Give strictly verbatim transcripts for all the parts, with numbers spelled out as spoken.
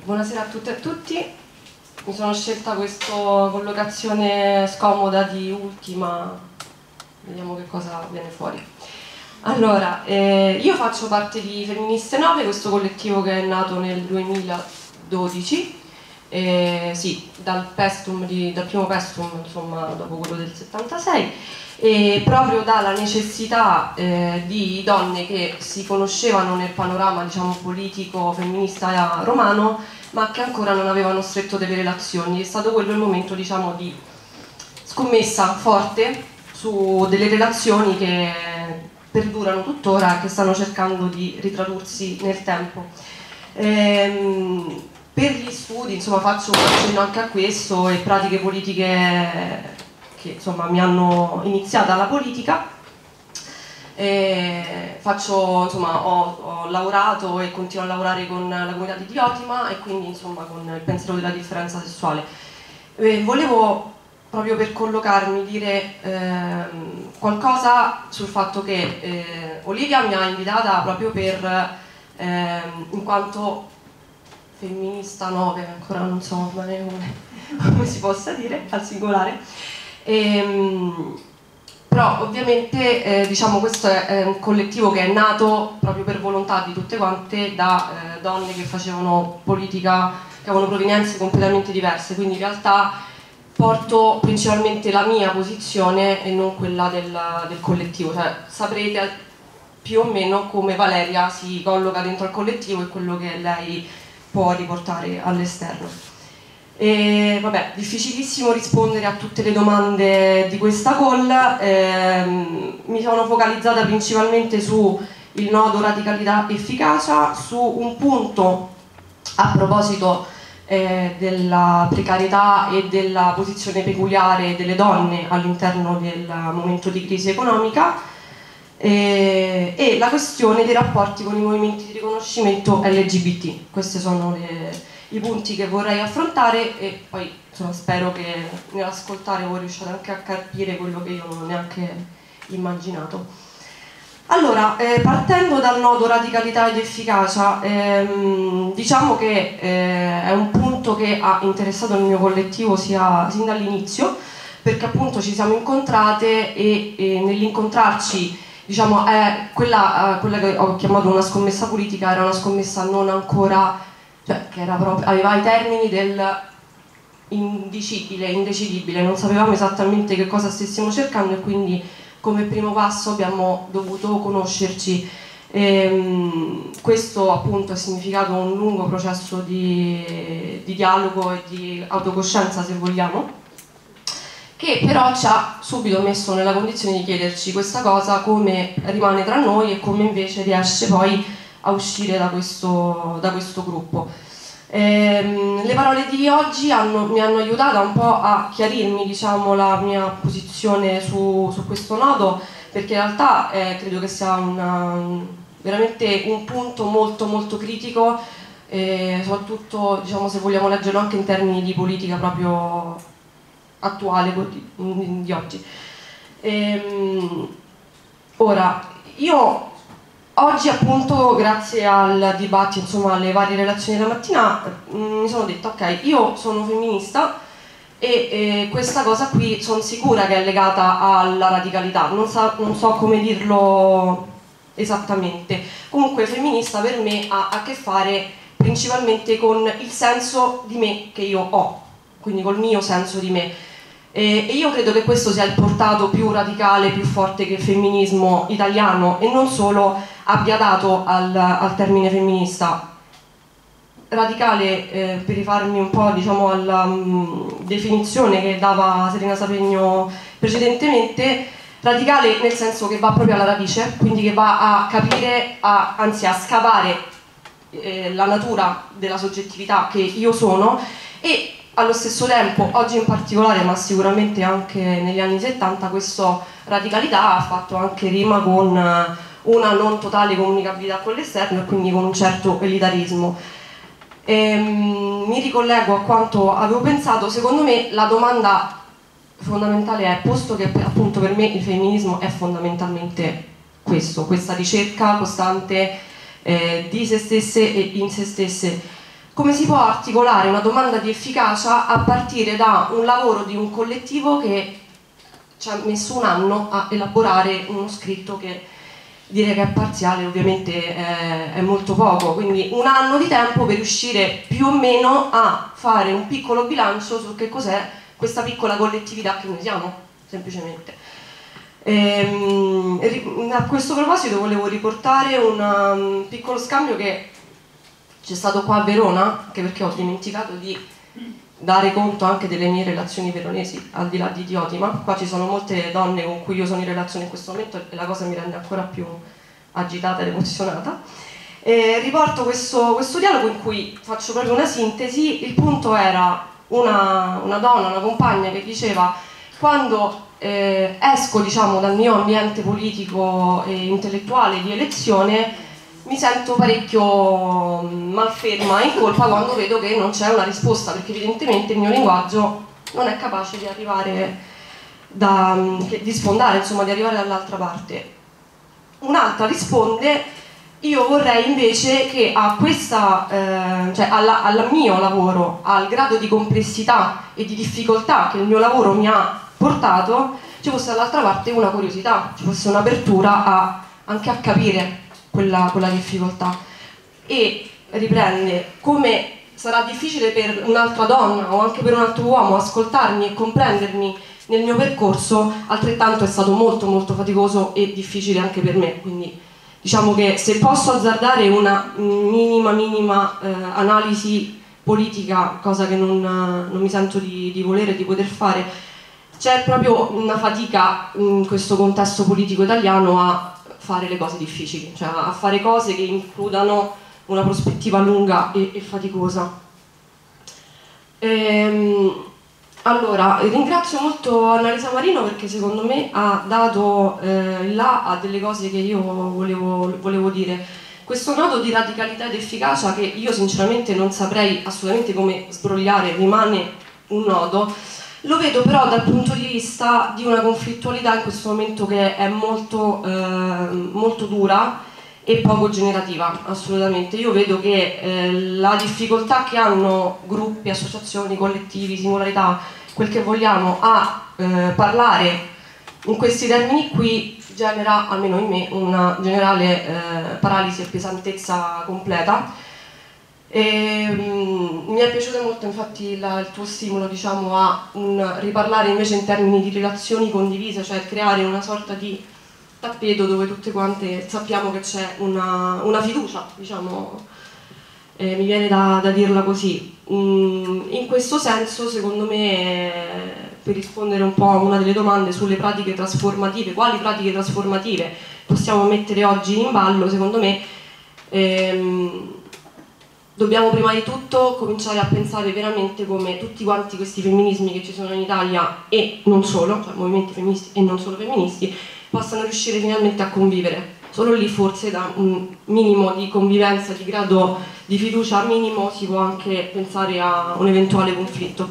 Buonasera a tutte e a tutti. Mi sono scelta questa collocazione scomoda di ultima, vediamo che cosa viene fuori. Allora, eh, io faccio parte di Femministe nove, questo collettivo che è nato nel duemiladodici, eh, sì, dal, pestum di, dal primo pestum, insomma, dopo quello del settantasei, e proprio dalla necessità eh, di donne che si conoscevano nel panorama, diciamo, politico femminista romano, ma che ancora non avevano stretto delle relazioni. È stato quello il momento, diciamo, di scommessa forte su delle relazioni che perdurano tuttora e che stanno cercando di ritradursi nel tempo. Ehm, per gli studi, insomma, faccio un accenno anche a questo, e pratiche politiche che, insomma, mi hanno iniziata alla politica. Eh, faccio, insomma, ho, ho lavorato e continuo a lavorare con la comunità di Diotima e quindi, insomma, con il pensiero della differenza sessuale. Eh, volevo, proprio per collocarmi, dire ehm, qualcosa sul fatto che eh, Olivia mi ha invitata proprio per, ehm, in quanto femminista nove, ancora non so bene come, come si possa dire al singolare, ehm, però ovviamente eh, diciamo, questo è, è un collettivo che è nato proprio per volontà di tutte quante da eh, donne che facevano politica, che avevano provenienze completamente diverse, quindi in realtà porto principalmente la mia posizione e non quella del, del collettivo, cioè saprete più o meno come Valeria si colloca dentro al collettivo e quello che lei può riportare all'esterno. E vabbè, difficilissimo rispondere a tutte le domande di questa call. Ehm, mi sono focalizzata principalmente su il nodo radicalità efficacia, su un punto a proposito eh, della precarietà e della posizione peculiare delle donne all'interno del momento di crisi economica, eh, e la questione dei rapporti con i movimenti di riconoscimento L G B T. Queste sono le i punti che vorrei affrontare e poi, insomma, spero che nell'ascoltare voi riusciate anche a capire quello che io non ho neanche immaginato. Allora, eh, partendo dal nodo radicalità ed efficacia, ehm, diciamo che eh, è un punto che ha interessato il mio collettivo sia, sin dall'inizio, perché appunto ci siamo incontrate e, e nell'incontrarci, diciamo, è quella, eh, quella che ho chiamato una scommessa politica, era una scommessa non ancora, cioè che era proprio, aveva i termini del indicibile, indecidibile, non sapevamo esattamente che cosa stessimo cercando e quindi come primo passo abbiamo dovuto conoscerci. Ehm, questo appunto ha significato un lungo processo di, di dialogo e di autocoscienza, se vogliamo, che però ci ha subito messo nella condizione di chiederci questa cosa come rimane tra noi e come invece riesce poi a uscire da questo, da questo gruppo. Ehm, le parole di oggi hanno, mi hanno aiutata un po' a chiarirmi, diciamo, la mia posizione su, su questo nodo, perché in realtà eh, credo che sia una, veramente un punto molto molto critico, eh, soprattutto, diciamo, se vogliamo leggerlo anche in termini di politica proprio attuale di, di oggi. Ehm, ora, io oggi appunto, grazie al dibattito, insomma, alle varie relazioni della mattina, mh, mi sono detta ok, io sono femminista e eh, questa cosa qui sono sicura che è legata alla radicalità, non, sa, non so come dirlo esattamente. Comunque femminista per me ha a che fare principalmente con il senso di me che io ho, quindi col mio senso di me. E io credo che questo sia il portato più radicale, più forte che il femminismo italiano, e non solo, abbia dato al, al termine femminista. Radicale, eh, per rifarmi un po', diciamo, alla um, definizione che dava Serena Sapegno precedentemente, radicale nel senso che va proprio alla radice, quindi che va a capire, a, anzi a scavare eh, la natura della soggettività che io sono, e allo stesso tempo, oggi in particolare, ma sicuramente anche negli anni settanta, questa radicalità ha fatto anche rima con una non totale comunicabilità con l'esterno e quindi con un certo elitarismo. Ehm, mi ricollego a quanto avevo pensato. Secondo me la domanda fondamentale è, posto che appunto per me il femminismo è fondamentalmente questo, questa ricerca costante eh, di se stesse e in se stesse, come si può articolare una domanda di efficacia a partire da un lavoro di un collettivo che ci ha messo un anno a elaborare uno scritto che dire che è parziale ovviamente è, è molto poco, quindi un anno di tempo per riuscire più o meno a fare un piccolo bilancio su che cos'è questa piccola collettività che noi siamo, semplicemente. Ehm, a questo proposito volevo riportare un um, piccolo scambio che c'è stato qua a Verona, anche perché ho dimenticato di dare conto anche delle mie relazioni veronesi, al di là di Diotima. Qua ci sono molte donne con cui io sono in relazione in questo momento e la cosa mi rende ancora più agitata ed emozionata. E riporto questo, questo dialogo in cui faccio proprio una sintesi. Il punto era una, una donna, una compagna che diceva: quando eh, esco, diciamo, dal mio ambiente politico e intellettuale di elezione, mi sento parecchio malferma e in colpa quando vedo che non c'è una risposta, perché evidentemente il mio linguaggio non è capace di arrivare da, di sfondare, insomma, di arrivare dall'altra parte. Un'altra risponde: io vorrei invece che a questa, eh, cioè alla, al mio lavoro, al grado di complessità e di difficoltà che il mio lavoro mi ha portato, ci fosse dall'altra parte una curiosità, ci fosse un'apertura a, anche a capire quella, quella difficoltà. E riprende: come sarà difficile per un'altra donna o anche per un altro uomo ascoltarmi e comprendermi nel mio percorso, altrettanto è stato molto molto faticoso e difficile anche per me. Quindi diciamo che se posso azzardare una minima minima eh, analisi politica, cosa che non, non mi sento di, di volere e di poter fare, c'è proprio una fatica in questo contesto politico italiano a fare le cose difficili, cioè a fare cose che includano una prospettiva lunga e, e faticosa. Ehm, allora, ringrazio molto Annalisa Marino perché secondo me ha dato eh, là a delle cose che io volevo, volevo dire. Questo nodo di radicalità ed efficacia, che io sinceramente non saprei assolutamente come sbrogliare, rimane un nodo. Lo vedo però dal punto di vista di una conflittualità in questo momento che è molto, eh, molto dura e poco generativa, assolutamente. Io vedo che eh, la difficoltà che hanno gruppi, associazioni, collettivi, singolarità, quel che vogliamo, a eh, parlare in questi termini qui genera, almeno in me, una generale eh, paralisi e pesantezza completa. E, um, mi è piaciuto molto infatti la, il tuo stimolo, diciamo, a un, riparlare invece in termini di relazioni condivise, cioè creare una sorta di tappeto dove tutte quante sappiamo che c'è una, una fiducia, diciamo, eh, mi viene da, da dirla così. Mm, in questo senso, secondo me, eh, per rispondere un po' a una delle domande sulle pratiche trasformative, quali pratiche trasformative possiamo mettere oggi in ballo, secondo me ehm, dobbiamo prima di tutto cominciare a pensare veramente come tutti quanti questi femminismi che ci sono in Italia e non solo, cioè movimenti femministi e non solo femministi, possano riuscire finalmente a convivere. Solo lì forse da un minimo di convivenza, di grado di fiducia minimo, si può anche pensare a un eventuale conflitto,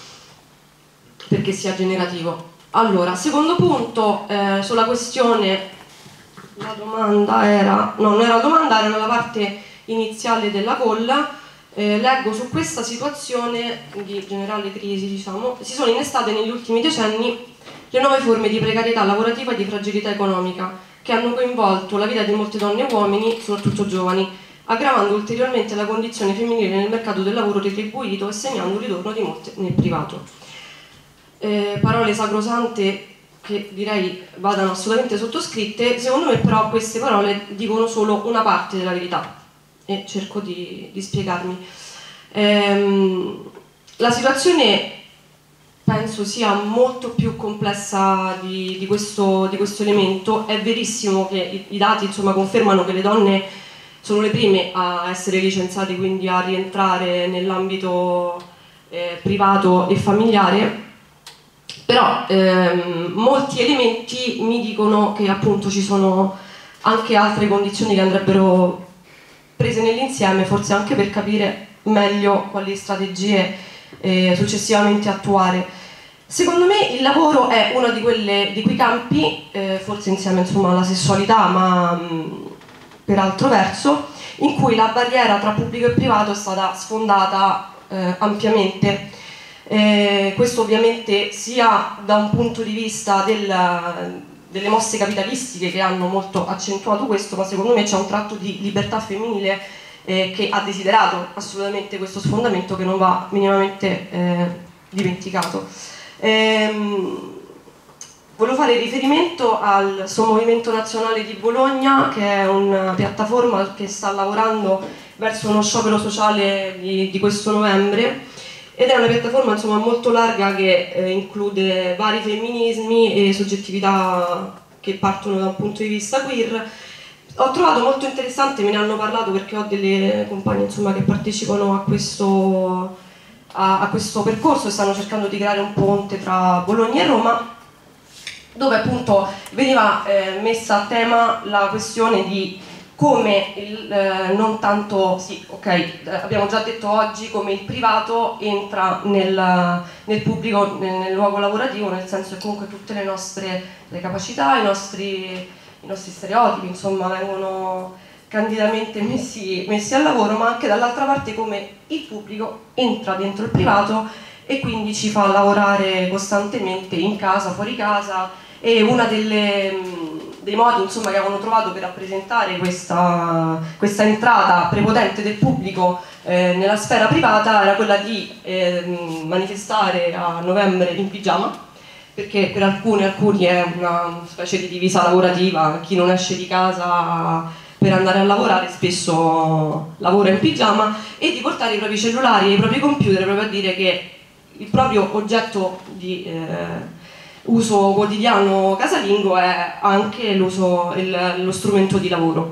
perché sia generativo. Allora, secondo punto, eh, sulla questione, la domanda era, no, non era la domanda, era nella parte iniziale della call. Eh, leggo: su questa situazione di generale crisi, diciamo, si sono innestate negli ultimi decenni le nuove forme di precarietà lavorativa e di fragilità economica che hanno coinvolto la vita di molte donne e uomini, soprattutto giovani, aggravando ulteriormente la condizione femminile nel mercato del lavoro retribuito e segnando un ritorno di molte nel privato. Eh, parole sacrosante che direi vadano assolutamente sottoscritte. Secondo me però queste parole dicono solo una parte della verità e cerco di, di spiegarmi. Ehm, la situazione penso sia molto più complessa di, di, questo, di questo elemento. È verissimo che i, i dati, insomma, confermano che le donne sono le prime a essere licenziate, quindi a rientrare nell'ambito eh, privato e familiare, però ehm, molti elementi mi dicono che appunto ci sono anche altre condizioni che andrebbero prese nell'insieme, forse anche per capire meglio quali strategie eh, successivamente attuare. Secondo me il lavoro è uno di, quelle, di quei campi, eh, forse insieme, insomma, alla sessualità, ma mh, per altro verso, in cui la barriera tra pubblico e privato è stata sfondata eh, ampiamente. Eh, questo ovviamente sia da un punto di vista del, delle mosse capitalistiche che hanno molto accentuato questo, ma secondo me c'è un tratto di libertà femminile eh, che ha desiderato assolutamente questo sfondamento, che non va minimamente eh, dimenticato. Ehm, volevo fare riferimento al Sommovimento Nazionale di Bologna, che è una piattaforma che sta lavorando verso uno sciopero sociale di, di questo novembre, ed è una piattaforma insomma molto larga che eh, include vari femminismi e soggettività che partono da un punto di vista queer. Ho trovato molto interessante, me ne hanno parlato perché ho delle compagne insomma, che partecipano a questo, a, a questo percorso e stanno cercando di creare un ponte tra Bologna e Roma, dove appunto veniva eh, messa a tema la questione di come il, eh, non tanto, sì, ok, eh, abbiamo già detto oggi come il privato entra nel, nel pubblico, nel, nel luogo lavorativo, nel senso che comunque tutte le nostre le capacità, i nostri, i nostri stereotipi, insomma, vengono candidamente messi, messi al lavoro, ma anche dall'altra parte come il pubblico entra dentro il privato e quindi ci fa lavorare costantemente in casa, fuori casa, e una delle dei modi insomma, che avevano trovato per rappresentare questa, questa entrata prepotente del pubblico eh, nella sfera privata era quella di eh, manifestare a novembre in pigiama, perché per alcuni, alcuni è una specie di divisa lavorativa, chi non esce di casa per andare a lavorare spesso lavora in pigiama, e di portare i propri cellulari e i propri computer proprio a dire che il proprio oggetto di eh, uso quotidiano casalingo è anche l'uso, il, lo strumento di lavoro.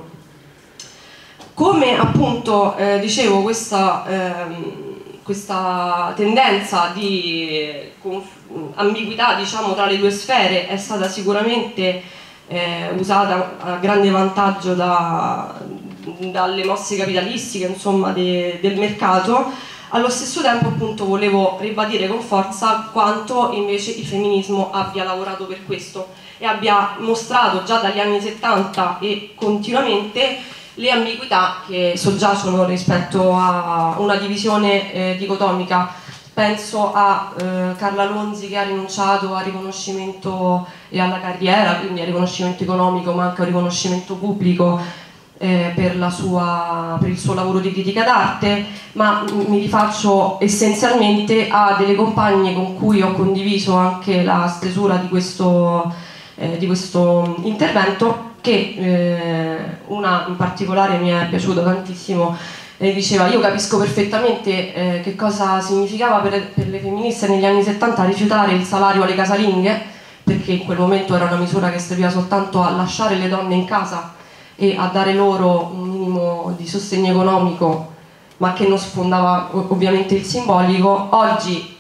Come appunto eh, dicevo, questa, ehm, questa tendenza di ambiguità diciamo, tra le due sfere è stata sicuramente eh, usata a grande vantaggio da, dalle mosse capitalistiche insomma, de, del mercato. Allo stesso tempo appunto volevo ribadire con forza quanto invece il femminismo abbia lavorato per questo e abbia mostrato già dagli anni settanta e continuamente le ambiguità che soggiacciono rispetto a una divisione eh, dicotomica. Penso a eh, Carla Lonzi che ha rinunciato al riconoscimento e alla carriera, quindi al riconoscimento economico ma anche al riconoscimento pubblico Eh, per, la sua, per il suo lavoro di critica d'arte, ma mi rifaccio essenzialmente a delle compagne con cui ho condiviso anche la stesura di questo, eh, di questo intervento, che eh, una in particolare mi è piaciuta tantissimo, e diceva: io capisco perfettamente eh, che cosa significava per, per le femministe negli anni settanta rifiutare il salario alle casalinghe, perché in quel momento era una misura che serviva soltanto a lasciare le donne in casa e a dare loro un minimo di sostegno economico, ma che non sfondava ovviamente il simbolico. Oggi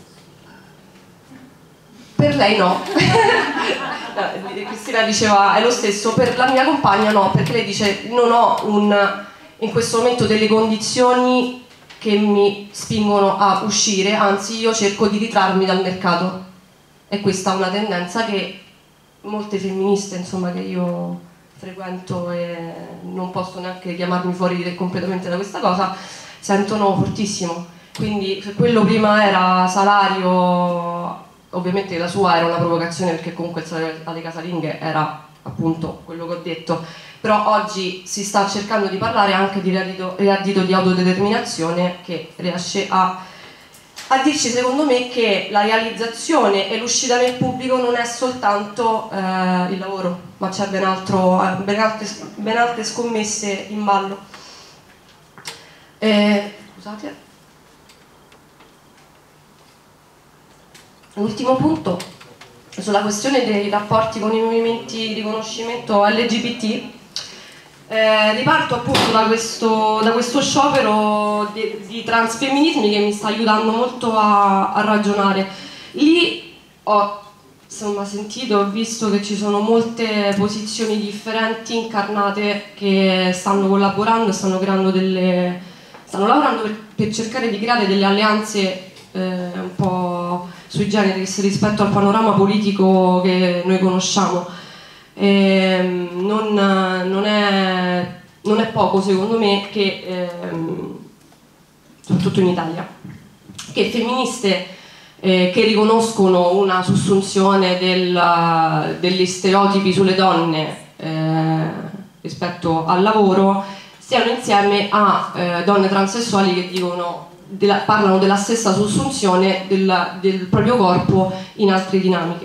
per lei no. Cristina diceva è lo stesso, per la mia compagna no, perché lei dice non ho un, in questo momento delle condizioni che mi spingono a uscire, anzi io cerco di ritrarmi dal mercato. E questa è una tendenza che molte femministe insomma che io frequento e non posso neanche chiamarmi fuori completamente da questa cosa, sentono fortissimo. Quindi se quello prima era salario, ovviamente la sua era una provocazione perché comunque il salario alle casalinghe era appunto quello che ho detto, però oggi si sta cercando di parlare anche di reddito, reddito di autodeterminazione, che riesce a a dirci secondo me che la realizzazione e l'uscita nel pubblico non è soltanto eh, il lavoro, ma c'è ben, altro, eh, ben, altre, ben altre scommesse in ballo. Eh, scusate. L'ultimo punto sulla questione dei rapporti con i movimenti di riconoscimento L G B T. Eh, riparto appunto da questo, da questo sciopero di, di transfemminismi che mi sta aiutando molto a, a ragionare. Lì ho insomma, sentito, ho visto che ci sono molte posizioni differenti incarnate che stanno collaborando e stanno creando delle, stanno lavorando per, per cercare di creare delle alleanze eh, un po' sui generis rispetto al panorama politico che noi conosciamo. Eh, non, non è non è poco secondo me, che ehm, soprattutto in Italia, che femministe eh, che riconoscono una sussunzione del, degli stereotipi sulle donne eh, rispetto al lavoro stiano insieme a eh, donne transessuali che dicono, della, parlano della stessa sussunzione del, del proprio corpo in altre dinamiche.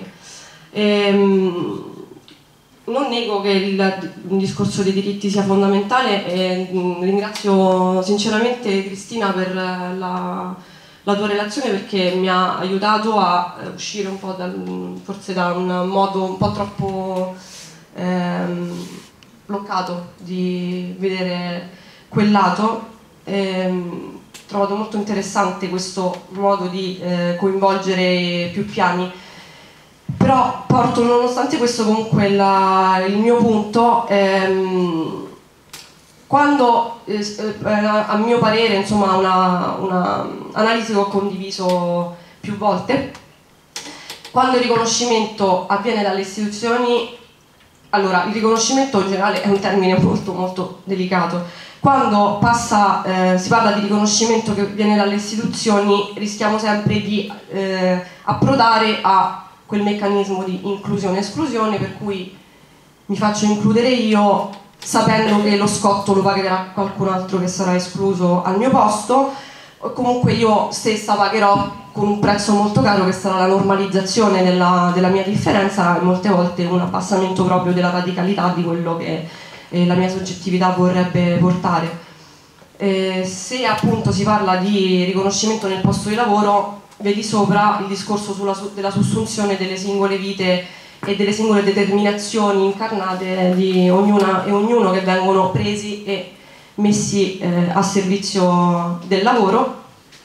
Ehm, non nego che il, il discorso dei diritti sia fondamentale e mh, ringrazio sinceramente Cristina per la, la tua relazione, perché mi ha aiutato a uscire un po' dal, forse da un modo un po' troppo ehm, bloccato di vedere quel lato. Ehm, ho trovato molto interessante questo modo di eh, coinvolgere più piani. Però porto nonostante questo comunque la, il mio punto, ehm, quando eh, a mio parere, insomma, una, una analisi che ho condiviso più volte, quando il riconoscimento avviene dalle istituzioni, allora il riconoscimento in generale è un termine molto molto delicato, quando passa, eh, si parla di riconoscimento che viene dalle istituzioni rischiamo sempre di eh, approdare a quel meccanismo di inclusione e esclusione, per cui mi faccio includere io sapendo che lo scotto lo pagherà qualcun altro che sarà escluso al mio posto, o comunque io stessa pagherò con un prezzo molto caro che sarà la normalizzazione della, della mia differenza e molte volte un abbassamento proprio della radicalità di quello che eh, la mia soggettività vorrebbe portare. Eh, se appunto si parla di riconoscimento nel posto di lavoro, vedi sopra il discorso sulla, della sussunzione delle singole vite e delle singole determinazioni incarnate di ognuna e ognuno che vengono presi e messi eh, a servizio del lavoro.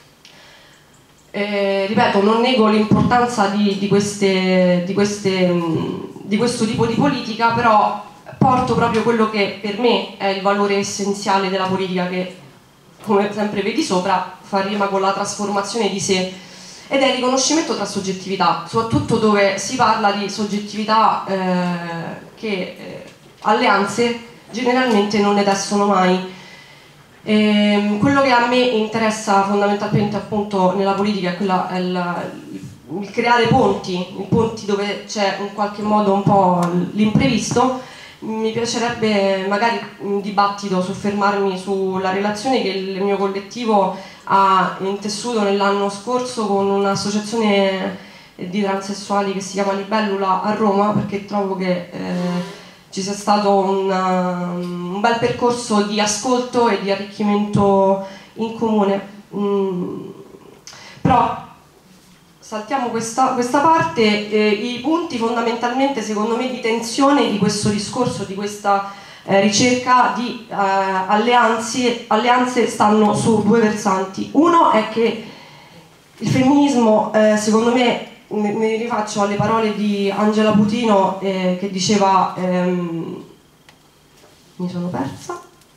Eh, ripeto, non nego l'importanza di, di, queste, di, queste, di questo tipo di politica, però porto proprio quello che per me è il valore essenziale della politica, che come sempre vedi sopra fa rima con la trasformazione di sé, ed è il riconoscimento tra soggettività, soprattutto dove si parla di soggettività eh, che eh, alleanze generalmente non ne tessono mai. E, quello che a me interessa fondamentalmente appunto nella politica è, quella, è il, il creare ponti, i ponti dove c'è in qualche modo un po' l'imprevisto. Mi piacerebbe magari in dibattito soffermarmi sulla relazione che il mio collettivo ha intessuto nell'anno scorso con un'associazione di transessuali che si chiama Libellula a Roma, perché trovo che eh, ci sia stato una, un bel percorso di ascolto e di arricchimento in comune. Mm. Però saltiamo questa, questa parte, eh, i punti fondamentalmente secondo me di tensione di questo discorso, di questa eh, ricerca di eh, alleanze, alleanze stanno su due versanti. Uno è che il femminismo, eh, secondo me, mi rifaccio alle parole di Angela Putino eh, che diceva, ehm, mi sono persa,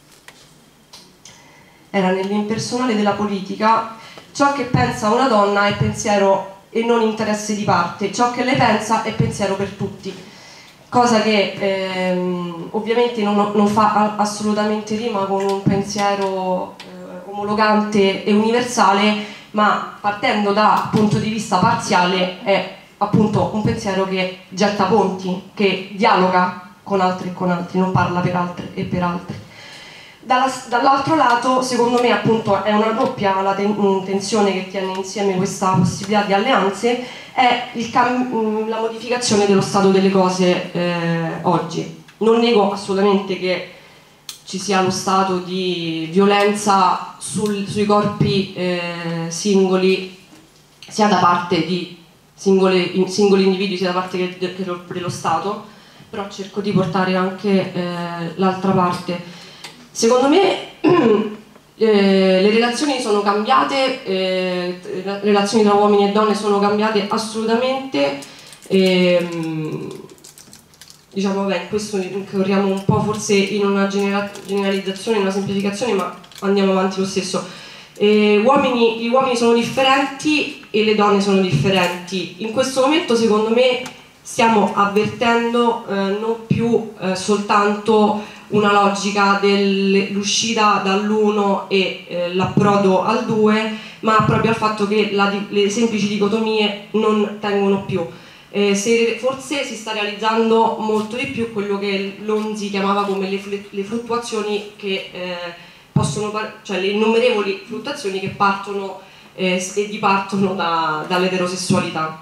era nell'impersonale della politica, ciò che pensa una donna è pensiero e non interesse di parte, ciò che lei pensa è pensiero per tutti, cosa che ehm, ovviamente non, non fa assolutamente rima con un pensiero eh, omologante e universale, ma partendo da punto di vista parziale è appunto un pensiero che getta ponti, che dialoga con altri e con altri, non parla per altri e per altri. Dall'altro lato, secondo me, appunto, è una doppia la ten tensione che tiene insieme questa possibilità di alleanze, è il la modificazione dello stato delle cose eh, oggi. Non nego assolutamente che ci sia lo stato di violenza sul, sui corpi eh, singoli, sia da parte di singole, in, singoli individui, sia da parte che, che dello Stato, però cerco di portare anche eh, l'altra parte. Secondo me eh, le relazioni sono cambiate, eh, le relazioni tra uomini e donne sono cambiate assolutamente, e, diciamo, vabbè, questo corriamo un po' forse in una genera generalizzazione, in una semplificazione, ma andiamo avanti lo stesso. E uomini, gli uomini sono differenti e le donne sono differenti. In questo momento, secondo me, stiamo avvertendo eh, non più eh, soltanto una logica dell'uscita dall'uno e eh, l'approdo al due, ma proprio al fatto che la, le semplici dicotomie non tengono più. Eh, se, forse si sta realizzando molto di più quello che Lonzi chiamava come le, le fluttuazioni che eh, possono, cioè le innumerevoli fluttuazioni che partono eh, e dipartono da, dall'eterosessualità.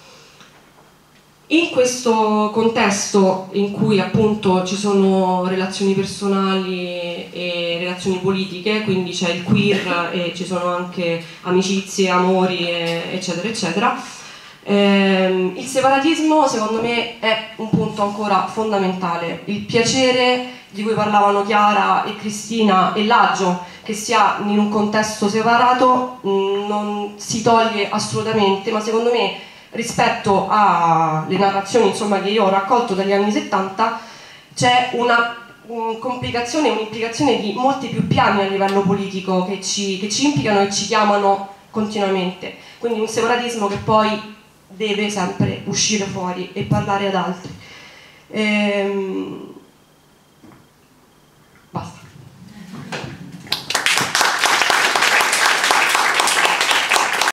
In questo contesto in cui appunto ci sono relazioni personali e relazioni politiche, quindi c'è il queer e ci sono anche amicizie, amori, eccetera, eccetera, ehm, il separatismo secondo me è un punto ancora fondamentale. Il piacere di cui parlavano Chiara e Cristina e l'agio che si ha in un contesto separato mh, non si toglie assolutamente, ma secondo me rispetto alle narrazioni insomma, che io ho raccolto dagli anni settanta c'è una un complicazione, un'implicazione di molti più piani a livello politico che ci, che ci implicano e ci chiamano continuamente, quindi un separatismo che poi deve sempre uscire fuori e parlare ad altri. Ehm,